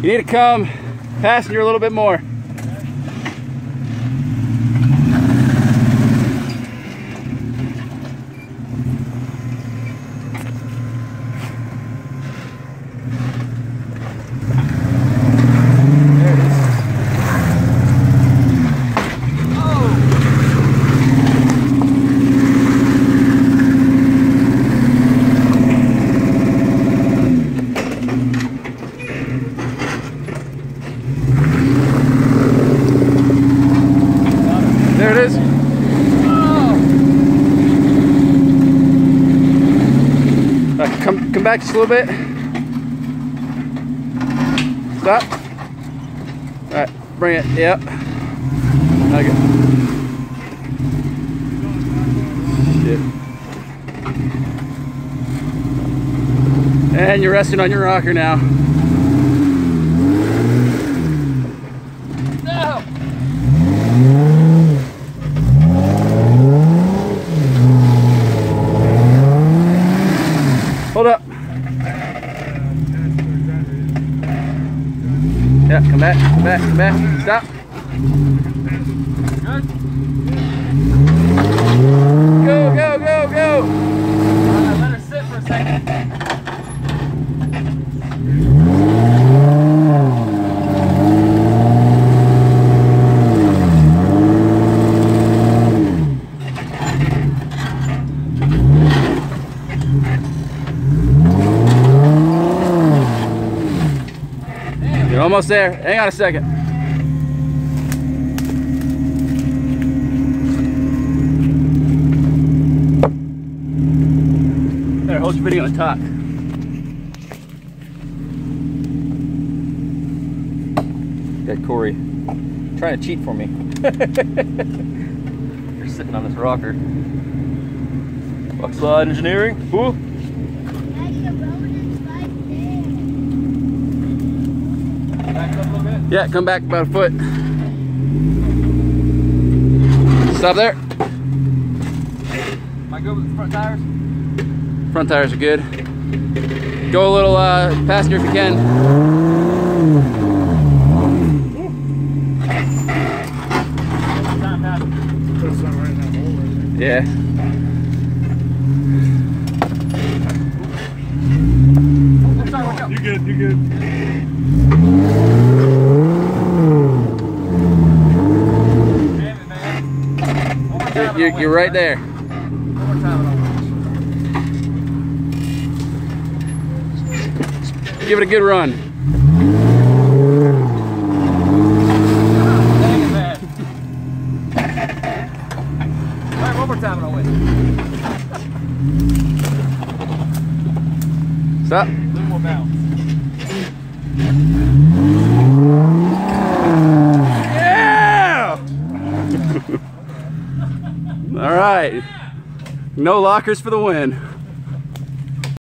You need to come passenger a little bit more. There it is. Come back just a little bit. Stop. All right, bring it. Yep. Okay. Shit. And you're resting on your rocker now. No. Hold up. Yeah, come back, come back, come back. Stop. Good. Go, go, go, go. Let her sit for a second. You're almost there. Hang on a second. There, hold your video and talk. Got Corey trying to cheat for me. You're sitting on this rocker. Buck Slide Engineering. Woo. Yeah, come back about a foot. Stop there. Am I good with the front tires? Front tires are good. Go a little passenger if you can. Yeah. You good, you good. You're right there. One more time. Give it a good run. Alright, one more time and I'll win. Stop. A little more bounce. Yeah! All right. No lockers for the win.